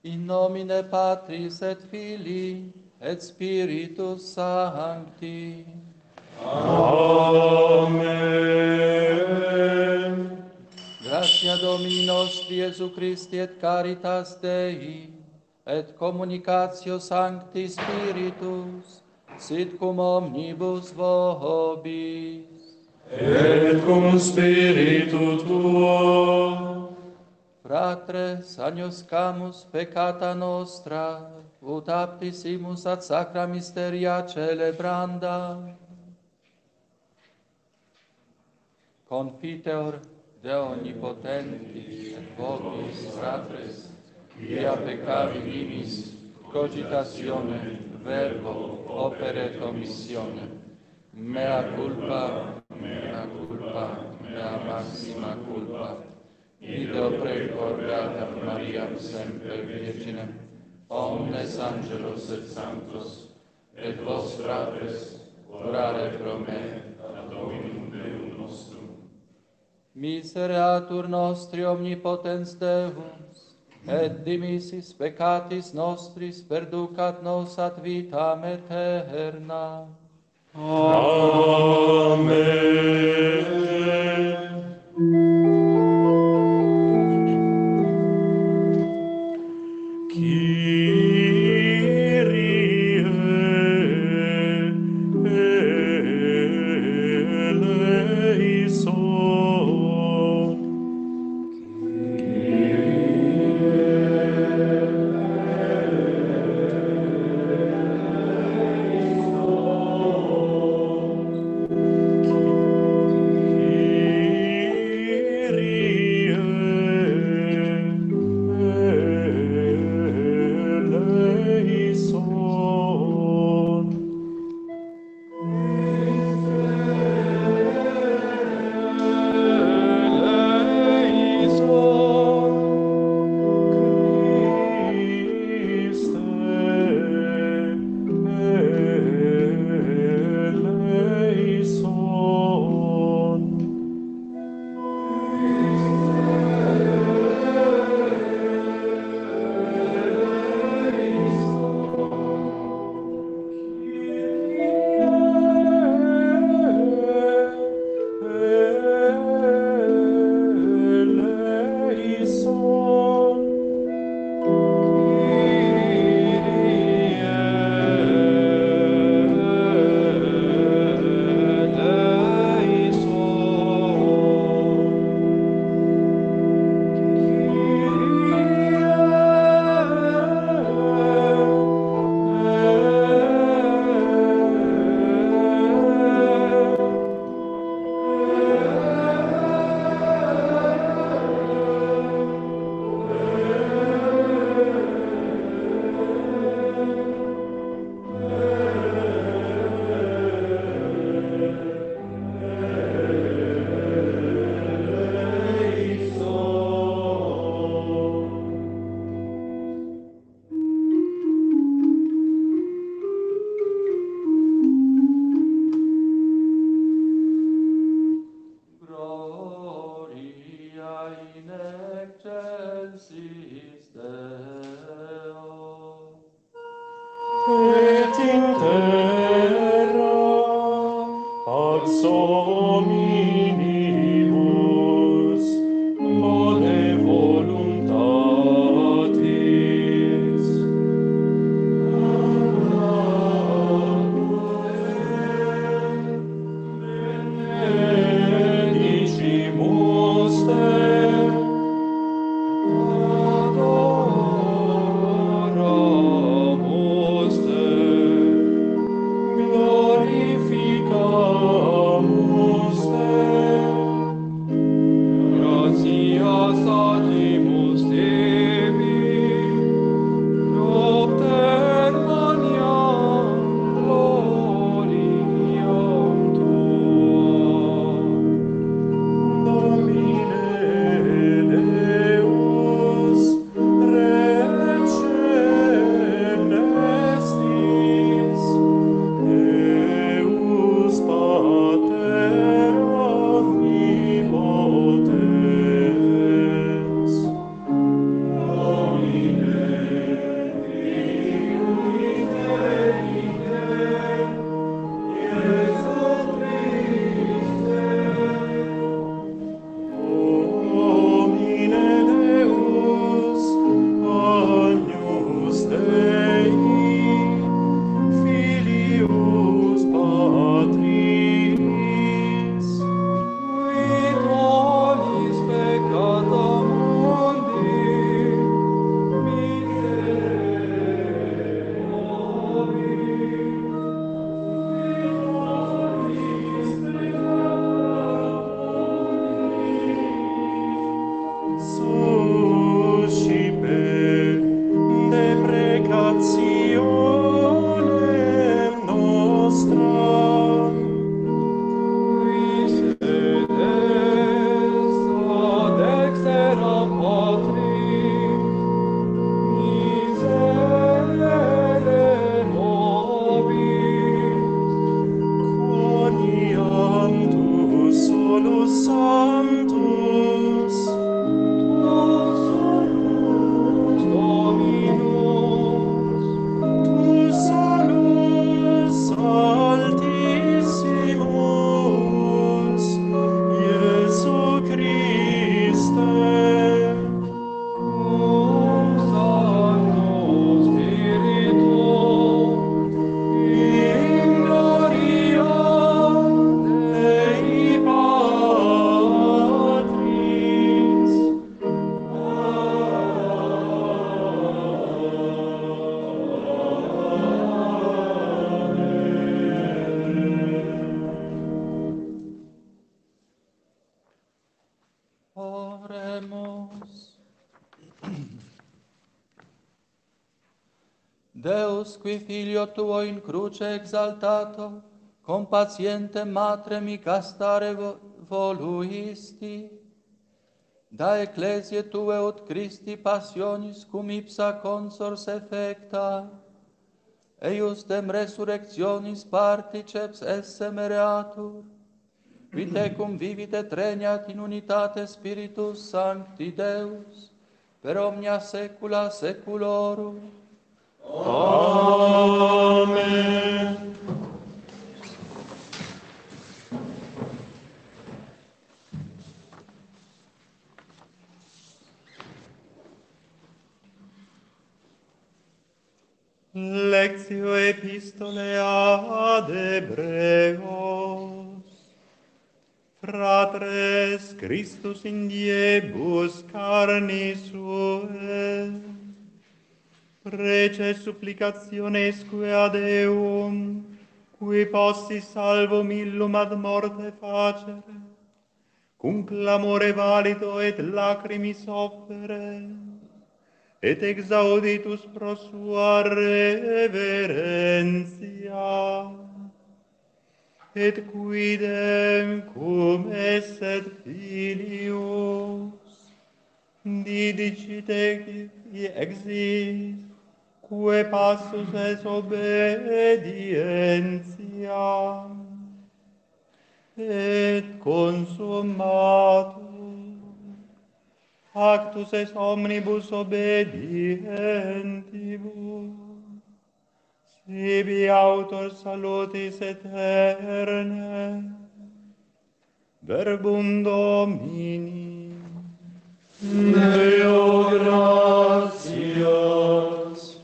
In nomine Patris et Filii et Spiritus Sancti. Amen. Gratia Domini nostri Iesu Christi et caritas Dei et communicatio Sancti Spiritus sit cum omnibus vobis. Et cum spiritu tuo. Fratres, agnoscamus peccata nostra, ut aptissimus ad sacra mysteria celebranda. Confiteor Deo omnipotentis et vobis, fratres, via peccabilis, cogitatione, verbo, opere et omissione. Mea culpa, mea maxima culpa. Ideo precordata Mariam semper Virginem, omnes angelos et sanctos, et vos fratres, orare pro me, ad Dominum Deum nostrum. Misereatur nostri omnipotens Deus, et dimissis peccatis nostris perducat nos ad vitam aeterna. Amen. Kyrie eleison. Gloria in excelsis Deo. Et in terra pax hominibus bone voluntatis. Benedicimus te, adoramus te, glorificamus te, gratias dacimus tibi, propter maniam gloriam tuam. Domine Deus, Recem nestis, Deus Pater omnipotens, Oremus. Deus, qui Filio Tuo in cruce exaltato, con patientem matrem castare voluisti, da ecclesiae Tue ut Christi passionis cum ipsa consors effecta, eiusdem resurrectionis particeps esse mereatur, qui tecum vivit et regnat in unitate Spiritus Sancti Deus, per omnia saecula saeculorum. Amen. Lectio epistole ad Hebreos. Fratres, Christus in diebus carnis suae, prece supplicationesque ad Deum, qui possi salvo millum ad morte facere, cum clamore valido et lacrimis offere, et exauditus pro sua reverentia, et quidem cum esset filius, didicite exis, quae passus es obedientia, et consummatus, actus est omnibus obedientibus, sibi autor salutis aeterne, verbum Domini. Deo gratias.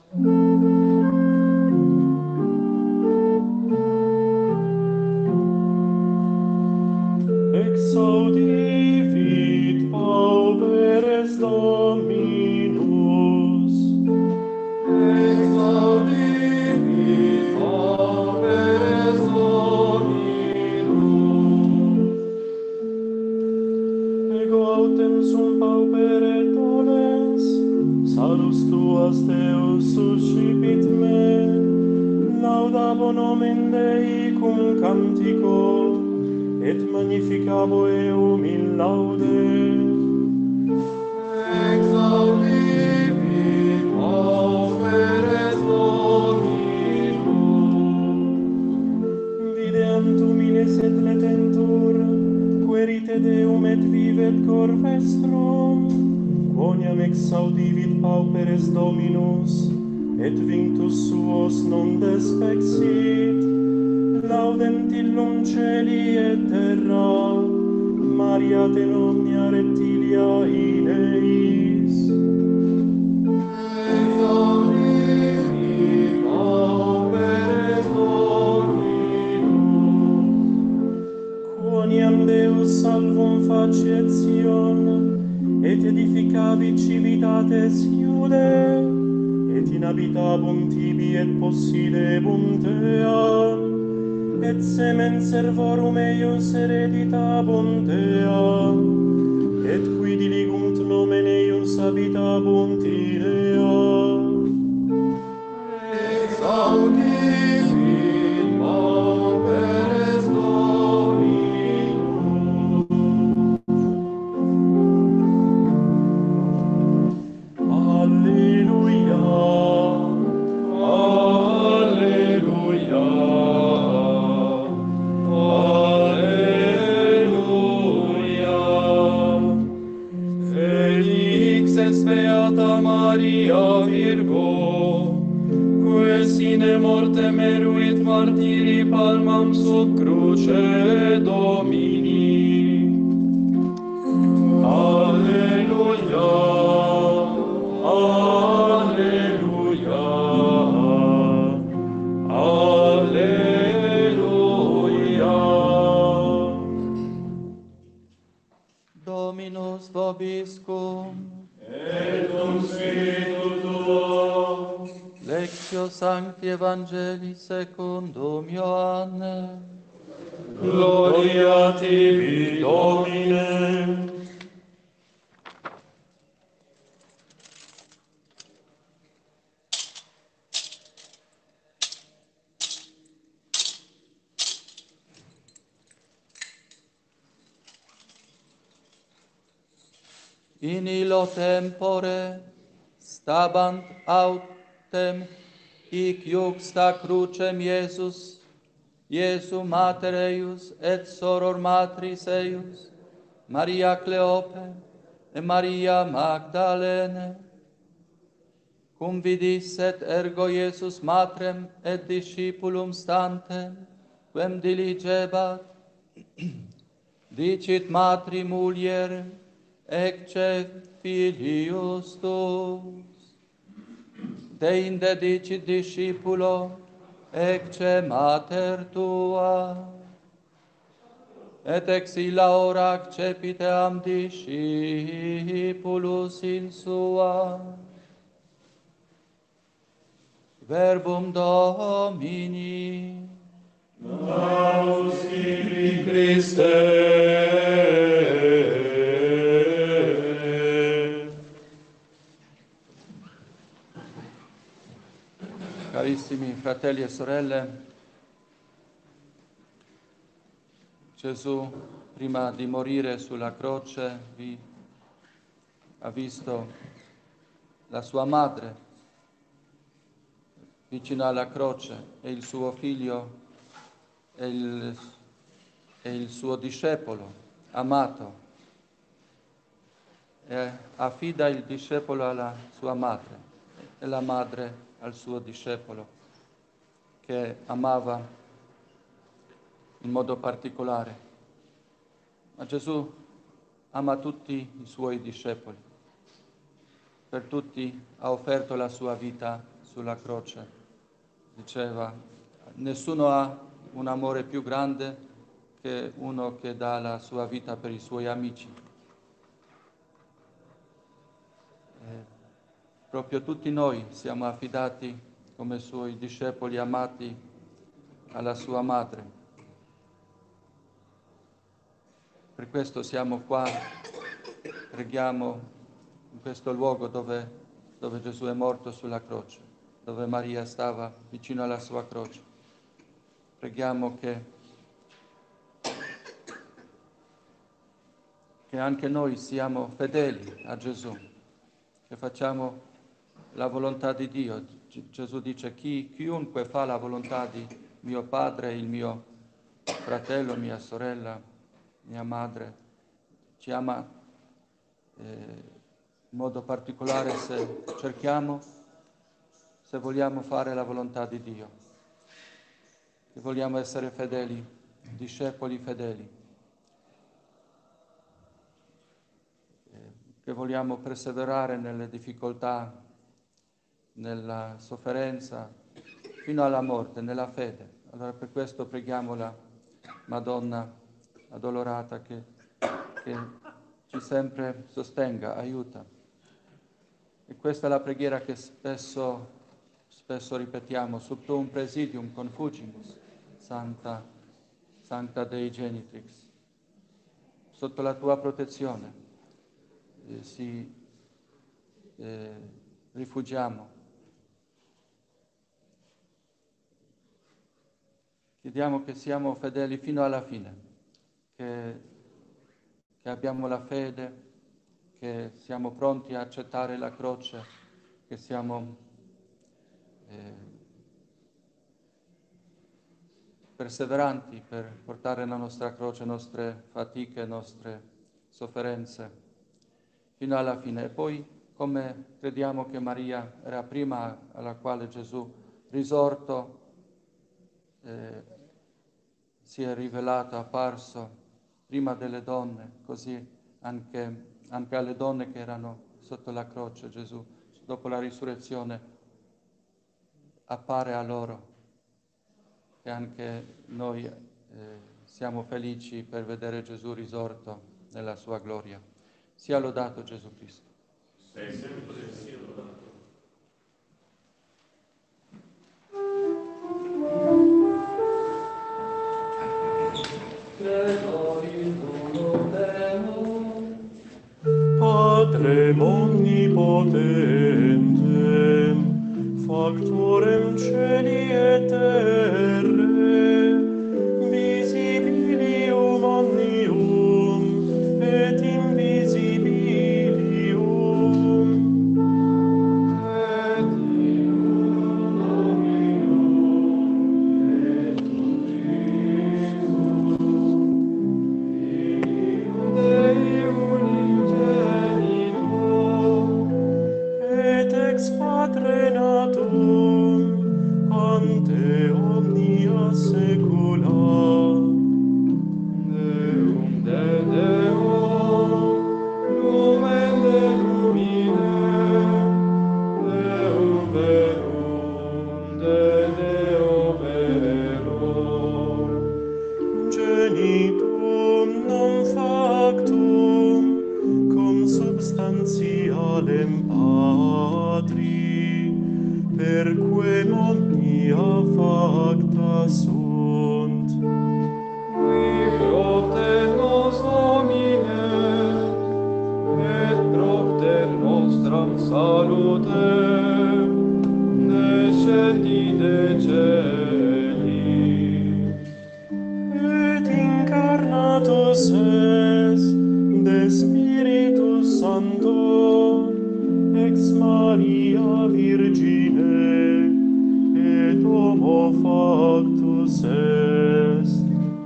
Exaudivit pauperes Dominus. Exaudivit pauperes Dominus. Ego autem sum paupere dolens, salus tuas Deus suscipit me, laudabo nomen Dei cum cantico, et magnificabo eum in laude. Exaudivit pauperes Dominus. Videam tumines et letentur, querite Deum et vivet cor vestrum, quoniam exaudivit pauperes Dominus, et vinctus suos non despexit, laudent illum celi et terra, Mariat in omnia reptilia in eis. Exaudivit pauperes Dominus. Quoniam Deus salvum faciet Sion, et edificabit civitates Iude, et inhabitabunt tibi et possidebunt eam, et semen servorum eius hereditabunt eam, et qui diligunt nomen eius habitabunt in eam. Exaudivit pauperes Dominus. Alleluia, alleluia. Beata Maria Virgo, quae sine mortem eruit martiri palmam sub cruce Domini. Alleluia, alleluia, alleluia. Dominus vobiscum. Et cum spiritu tuo. Lectio Sancti Evangelii secundum Ioannem. Gloria tibi, Domine. In illo tempore stabant autem hic iuxta crucem Iesu mater eius et soror matris eius, Maria Cleope et Maria Magdalene, cum vidisset ergo Iesus matrem et discipulum stantem, quem diligebat, dicit matri mulier, ecce filius tuus. Deinde dicit discipulo, ecce mater tua. Et ex illa ora accepiteam discipulus in sua. Verbum Domini. Naus tibi Christe. Carissimi fratelli e sorelle, Gesù, prima di morire sulla croce, ha visto la sua madre vicino alla croce e il suo figlio e il suo discepolo amato. E affida il discepolo alla sua madre e la madre al suo discepolo, che amava in modo particolare. Ma Gesù ama tutti i suoi discepoli. Per tutti ha offerto la sua vita sulla croce. Diceva, nessuno ha un amore più grande che uno che dà la sua vita per i suoi amici. Proprio tutti noi siamo affidati come suoi discepoli amati alla sua madre. Per questo siamo qua, preghiamo in questo luogo dove Gesù è morto sulla croce, dove Maria stava vicino alla sua croce. Preghiamo che anche noi siamo fedeli a Gesù, che facciamo la volontà di Dio. Gesù dice, chiunque fa la volontà di mio padre, il mio fratello, mia sorella, mia madre, ci ama in modo particolare se vogliamo fare la volontà di Dio, che vogliamo essere fedeli, discepoli fedeli, che vogliamo perseverare nelle difficoltà, nella sofferenza, fino alla morte, nella fede. Allora per questo preghiamo la Madonna addolorata che ci sempre sostenga, aiuta. E questa è la preghiera che spesso ripetiamo, sub tuum presidium confugimus, Sancta Dei Genitrix. Sotto la tua protezione rifugiamo. Chiediamo che siamo fedeli fino alla fine, che abbiamo la fede, che siamo pronti a accettare la croce, che siamo perseveranti per portare la nostra croce, nostre fatiche, nostre sofferenze, fino alla fine. E poi, come crediamo che Maria era prima alla quale Gesù risorto si è rivelato, apparso prima delle donne, così anche alle donne che erano sotto la croce, Gesù, dopo la risurrezione, appare a loro. E anche noi siamo felici per vedere Gesù risorto nella sua gloria. Sia lodato Gesù Cristo. Sei sempre sia lodato. Patrem omnipotentem, factorem celi et terrae, visibilium omnium et invisibilium, tertialem Patri, perquem omnia facta sunt. Qui propter nos Domine, et propter nostram salutem, descendi de celis. Et incarnatus es de Spiritus Sancto ex Maria Virgine, et homo factus est.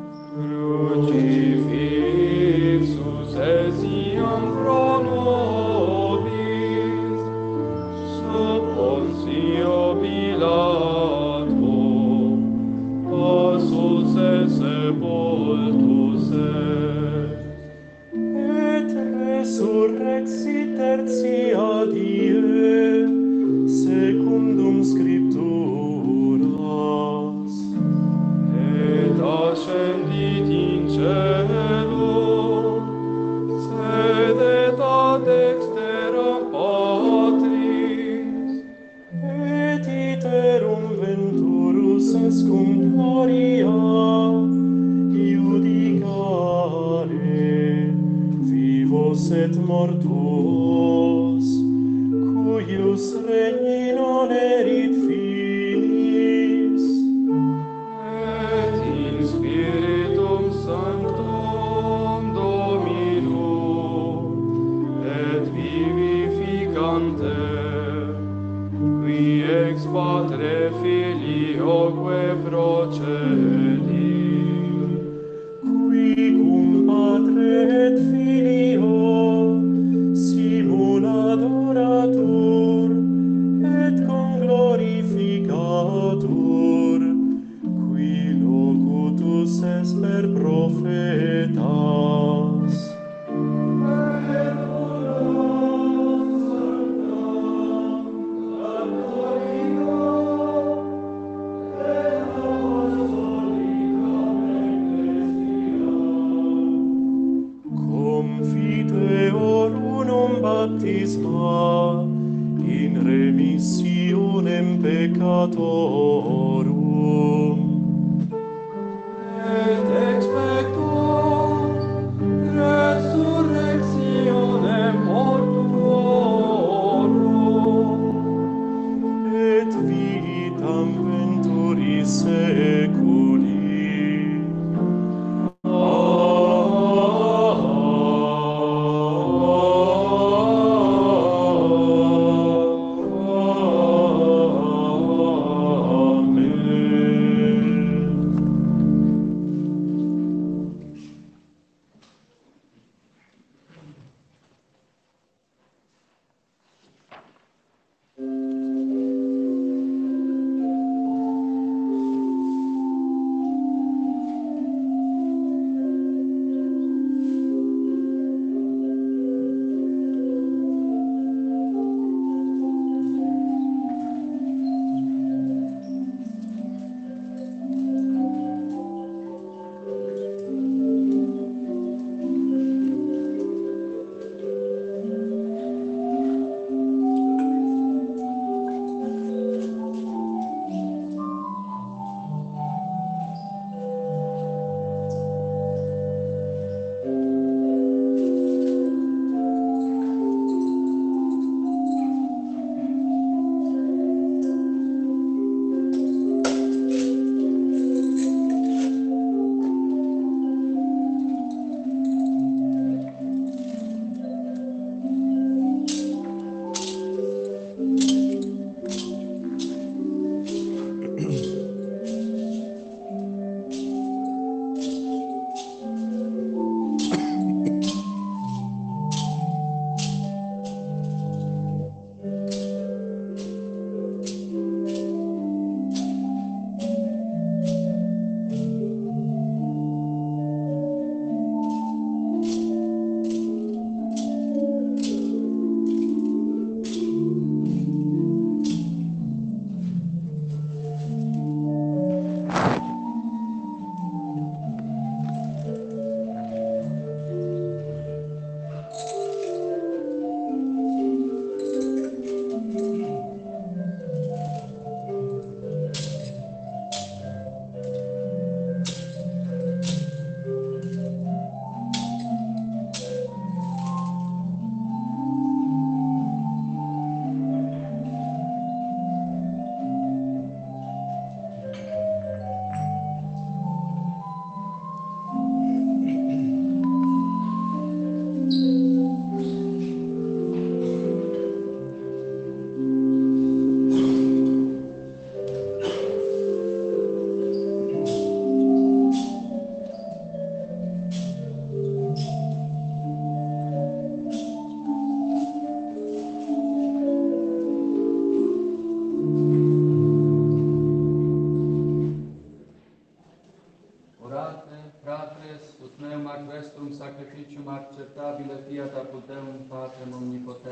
Crucifixus es iam pro nobis, sub Pontio Pilato, passus et sepultus est. Et resurrexit tertia die, secundum Scripturas. Et ascendit in caelum, sedet ad dexteram Patris, Et iterum venturus est cum gloria iudicare vivos et mortuos, cuius regni non erit finis, et in Spiritum Sanctum Dominum, et vivificantem, qui ex Patre Filioque procedit, qui cum Patre et Filio simul adoratur et conglorificatur, qui locutus est per prophetas. Confiteor unum baptisma in remissionem peccatorum, et expecto resurrectionem mortuorum, et vitam venturis seculi. Amen.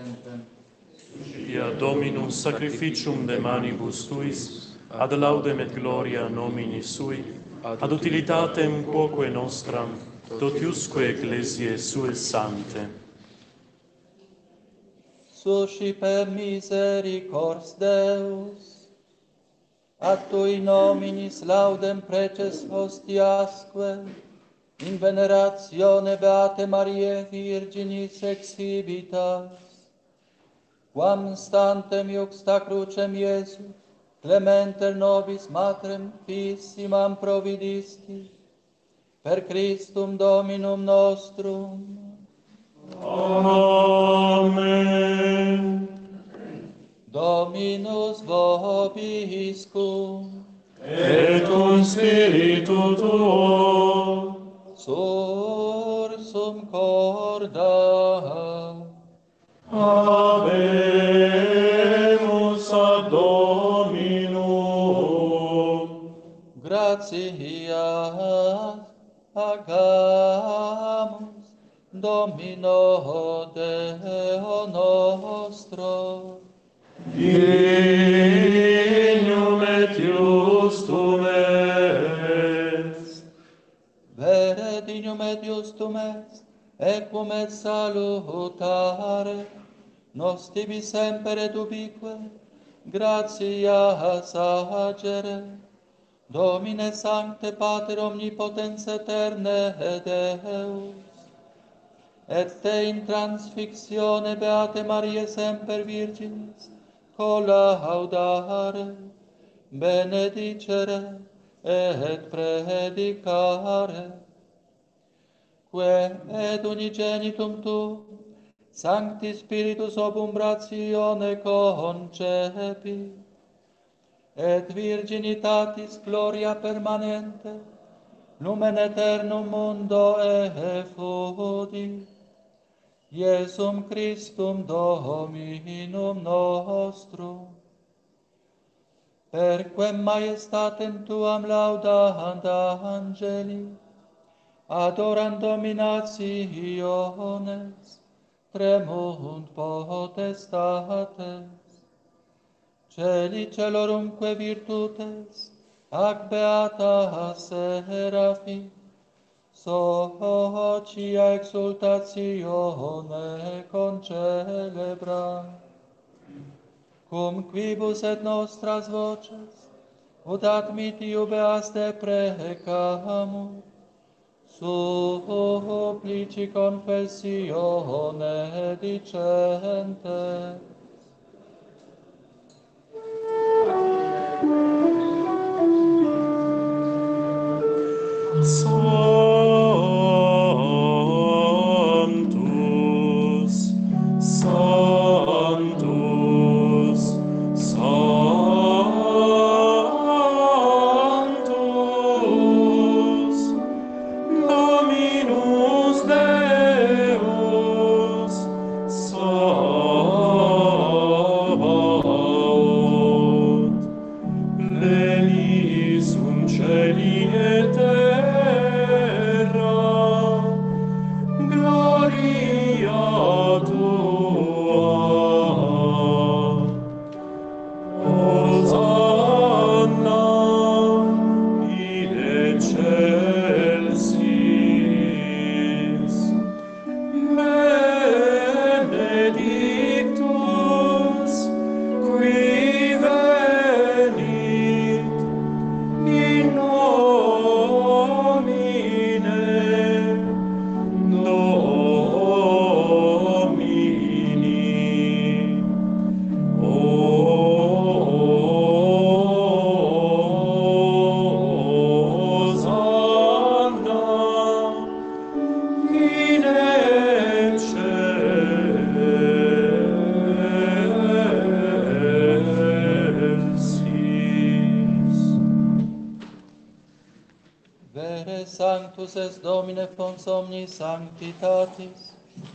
semper. Via Dominus sacrificium de manibus tuis, ad laudem et gloria nomini sui, ad utilitatem quoque nostram, totiusque ecclesiae sue sante. Suscipe misericors Deus, ad tui nominis laudem preces hostiasque, in veneratione Beate Mariae Virginis exhibitas, quam stantem iuxta crucem Iesu, clementer nobis matrem fissimam providisti, per Christum Dominum nostrum. Amen. Dominus vobiscum, Et cum spiritu tuo, sursum corda, habemus ad Dominum. gratias agamus Domino Deo nostro. Dignum et justum est. Vere dignum et justum est, equum et salutare, nos tibi semper et ubique, gratias agere, Domine Sancte Pater Omnipotens Eterne Deus, et te in transfixione Beate Mariae Semper Virginis, collaudare, benedicere et predicare, que et unigenitum tu, Sancti Spiritus obumbratione concepi, et virginitatis gloria permanente, lumen aeternum mundo effudi, Iesum Christum Dominum nostrum, perquem majestatem tuam laudant angeli, adorant dominationes, tremunt potestates, celi celorumque virtutes, ac beata serafim, socia exultatione concelebra, cum quibus et nostras voces, ut admitio beaste precamus, supplici confessione dicente. Sanctus, Sanctus, Sanctus, Dominus Deus, Sabaoth, pleni sunt celi et terra, gloria tua. Hosanna in excelsis, benedictus qui venit in nomine Domini. Hosanna in excelsis. Vere sanctus est Domine fons omnis sanctitatis,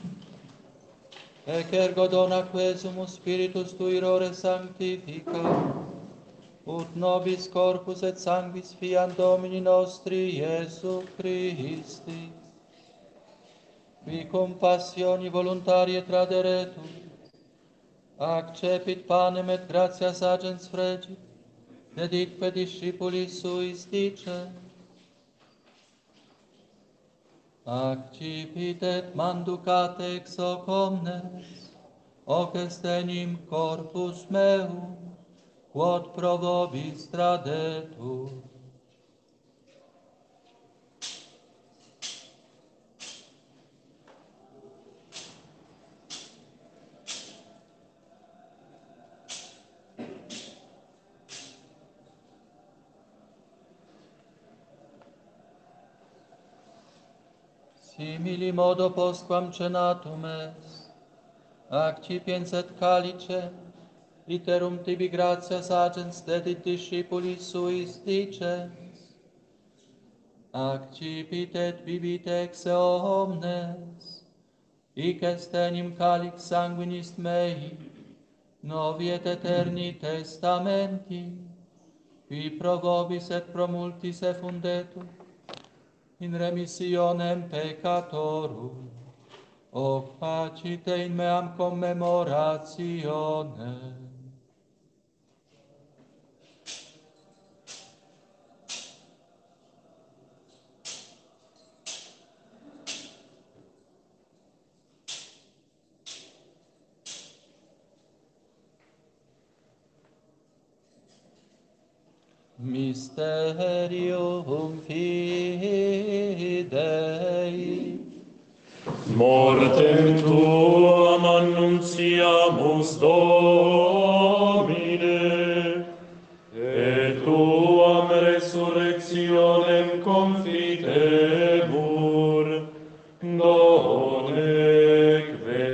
ec ergo dona quesumus Spiritus Tui rore sanctifica, ut nobis corpus et sanguis fiam Domini nostri Iesu Christi, qui cum passioni voluntarie traderetur, Accepit panem et gratias agens fregit, deditque discipulis suis dice, accipit et manducate ex hoc omnes, hoc est enim corpus meum, quod pro vobis tradetur. Simili modo postquam cenatum est, accipiens et calicem, iterum tibi gratias agens dedit discipulis suis dicens, accipit et bibit ex omnes, hic est enim calix sanguinis mei, novi et eterni testamenti, qui pro vobis et pro multis effundetur, in remissionem peccatorum, hoc facite in meam commemorationem. Mysterium Fidei. Mortem tuam annunciamus, Domine, et tuam resurrectionem confitemur, donec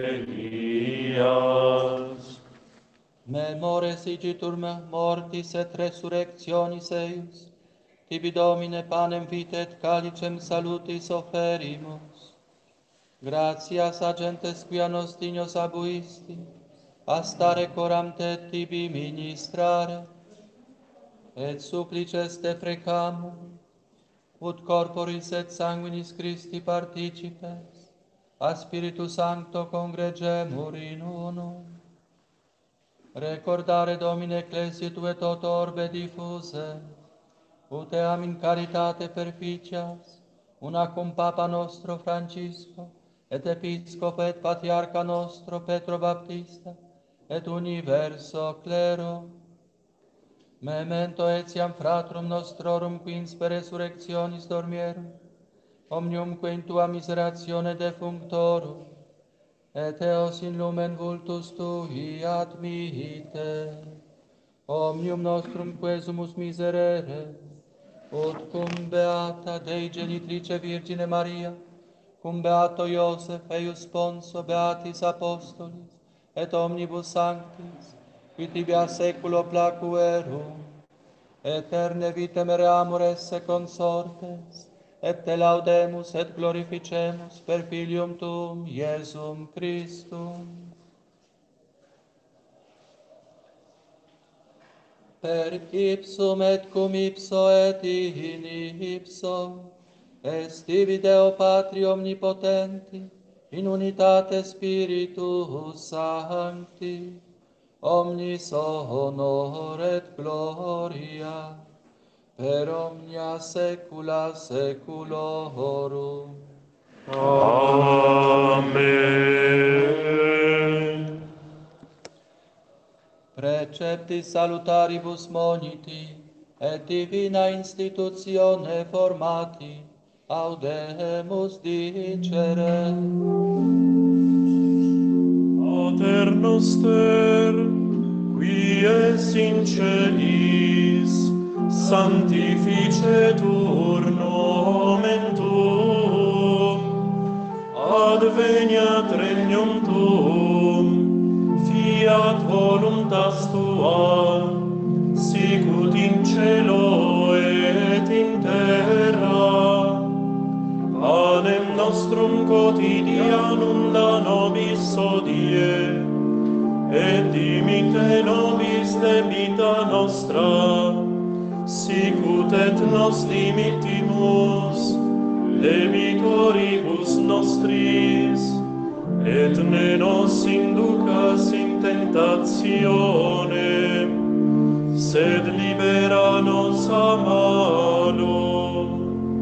venias. Memores igitur mortis et resurrectionis eius, tibi Domine panem vitae et calicem salutis oferimus. Gratias agentes quia nos dignos abuisti, a stare coram te tibi ministrare, et supplices te precamur, ut corporis et sanguinis Christi participes, a Spiritu Sancto congregemur in unum. Recordare Domine Ecclesiae Tue toto orbe diffuse, ut eam in caritate perficias, una cum Papa nostro Francisco, et Episcopo et Patriarca nostro Petro Baptista, et universo clero. Memento etiam fratrum nostrorum qui insper resurrectionis dormierum, omniumque in Tua miseratione defunctorum, et eos in lumen vultus Tui admite. Omnium nostrum quesumus miserere, ut cum beata Dei genitrice Virgine Maria, cum beato Iosef eius sponso beatis apostolis, et omnibus sanctis, qui tibi a seculo placuerum, eterne vitem ereamur esse consortes, et te laudemus et glorificemus per Filium Tuum, Iesum Christum. Per ipsum et cum ipso et in ipso, est ibi Deo Patri omnipotenti, in unitate Spiritus Sancti, omnis honor et gloria, per omnia saecula saeculorum. Amen. Preceptis salutaribus moniti, et divina institutione formati, audemus dicere. Pater noster, qui es in celis, sanctificetur nomen tuum, adveniat regnum tuum, fiat voluntas tua, sicut in cielo et in terra. Panem nostrum quotidianum da nobis hodie, et dimitte nobis debita nostra, sicut et nos dimittimus debitoribus nostris, et ne nos inducas in tentationem, tentazione, sed libera-nos a malo.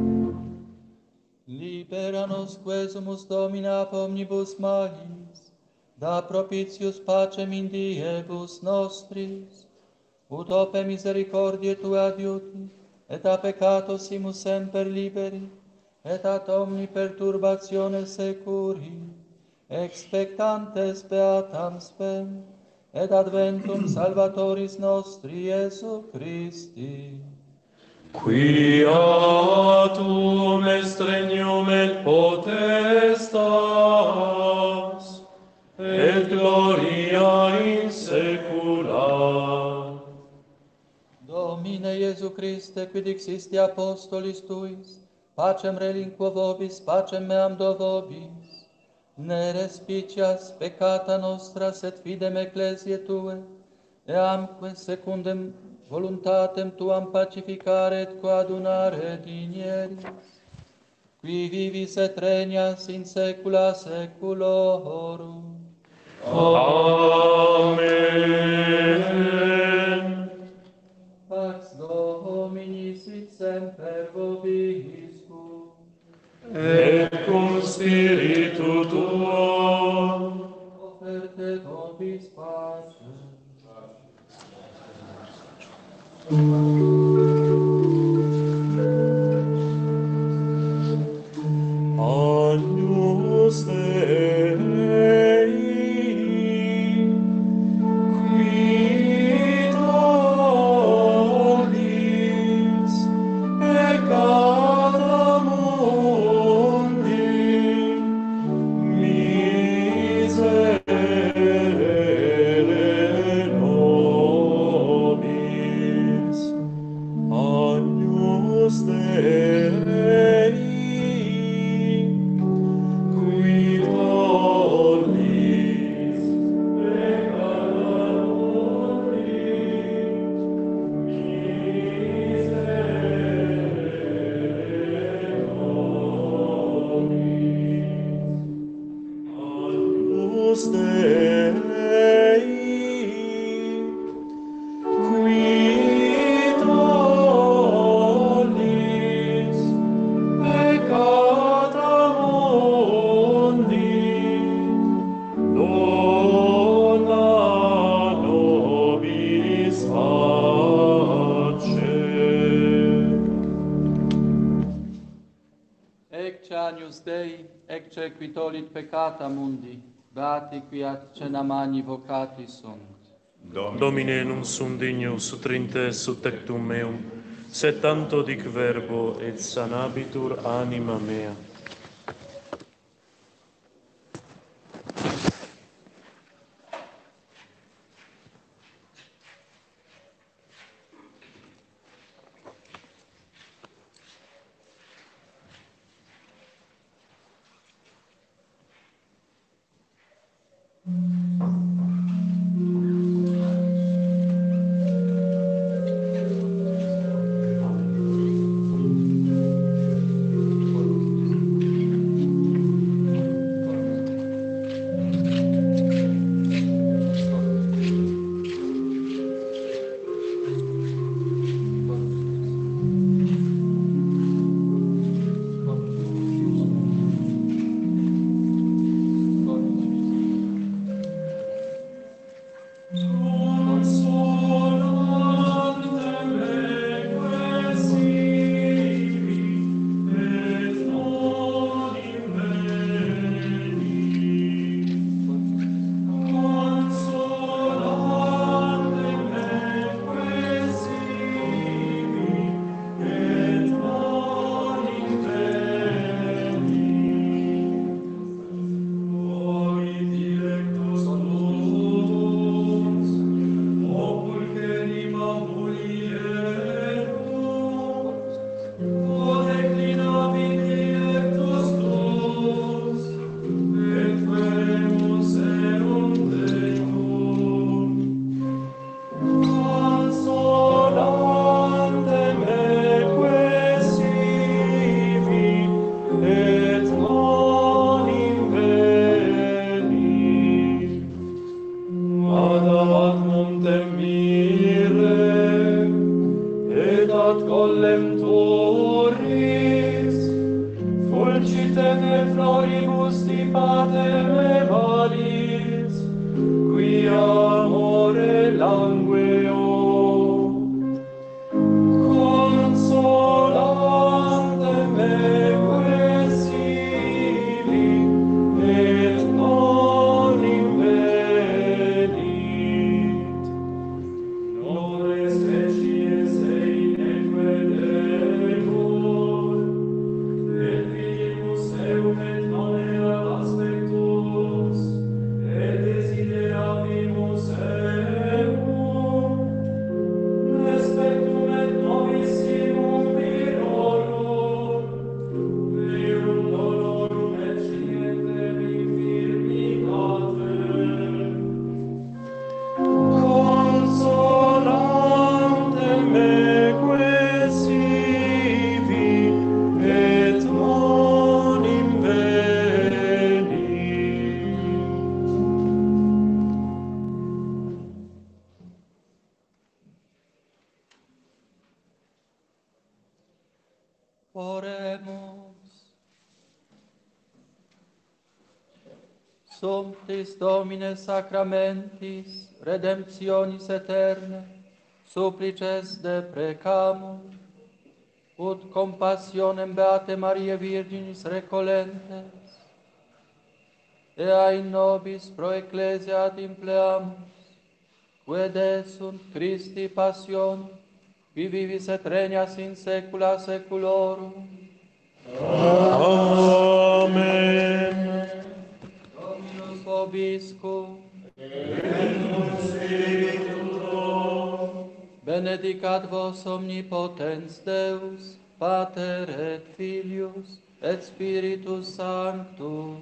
Libera-nos quesumus Domina ab omnibus malis, da propitius pacem in diebus nostris, ut ope misericordiae Tua adiuti, et a peccato simus semper liberi, et ad omni perturbatione securi, expectantes beatam spem, et adventum Salvatoris nostri Iesu Christi. Quia tuum est regnum et potestas, et gloria in saecula. Domine Iesu Christe, quid dixisti apostolis Tuis, pacem relinquo vobis, pacem meam do vobis, ne respicias peccata nostra, sed fidem ecclesiae Tue, eamque secundem voluntatem Tuam pacificare et coadunare dignieris, qui vivis et regnas in saecula saeculorum. Amen. Pax Domini sit semper vobiscum. Et cum spiritu tuo. Offerte vobis pacem. Agnus Dei, qui tollis peccata mundi, miserere nobis. Agnus Dei, qui tollis peccata mundi, miserere nobis. Agnus Dei, qui tollis peccata mundi, dona nobis pacem. Ecce agnus Dei, ecce qui tollit peccata mundi, beati qui ad cena magni vocati sunt. Domine, non sum dignus utrinte sub tectum meum, sed tanto dic verbo et sanabitur anima mea. Adavat montem mire, et ad collem turis, fulcitem et floribus stipatem e valis, qui amore langueo. Consolantem meque sivi, et non invenit. Nore species eineque degur, et vidimus eum et non erat aspectus, et desideravimus eum, respectum et novissimum virorum, virum dolorum et scientem infirmitatem. Consolantem meque sivi, et non invenit. Oremus. Sumptis Domine sacramentis, redemptionis eterne, supplices deprecamus, ut compassionem Beate Mariae Virginis recolentes, ea in nobis pro ecclesia ad impleamus, quae desunt Christi passion, qui vivis et regnas in saecula saeculorum. Amen. Dominus vobiscum, benedicat vos omnipotens Deus, Pater et Filius, et Spiritus Sanctus.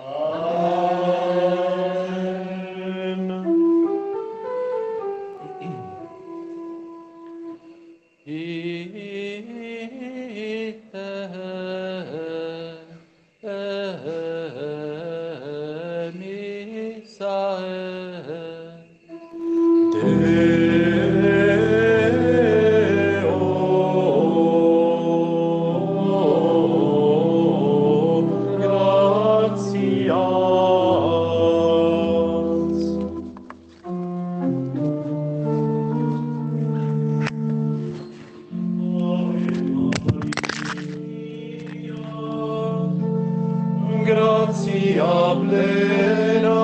Gratia plena,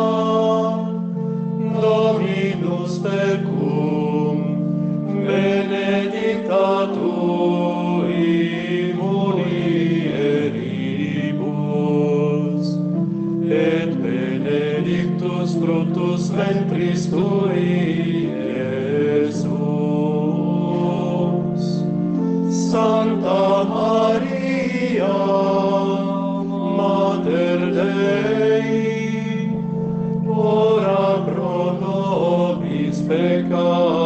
Dominus tecum, benedicta tu in mulieribus, et benedictus fructus ventris tui, Iesus. Santa Maria, Mater Dei, ora pro nobis peccatoribus,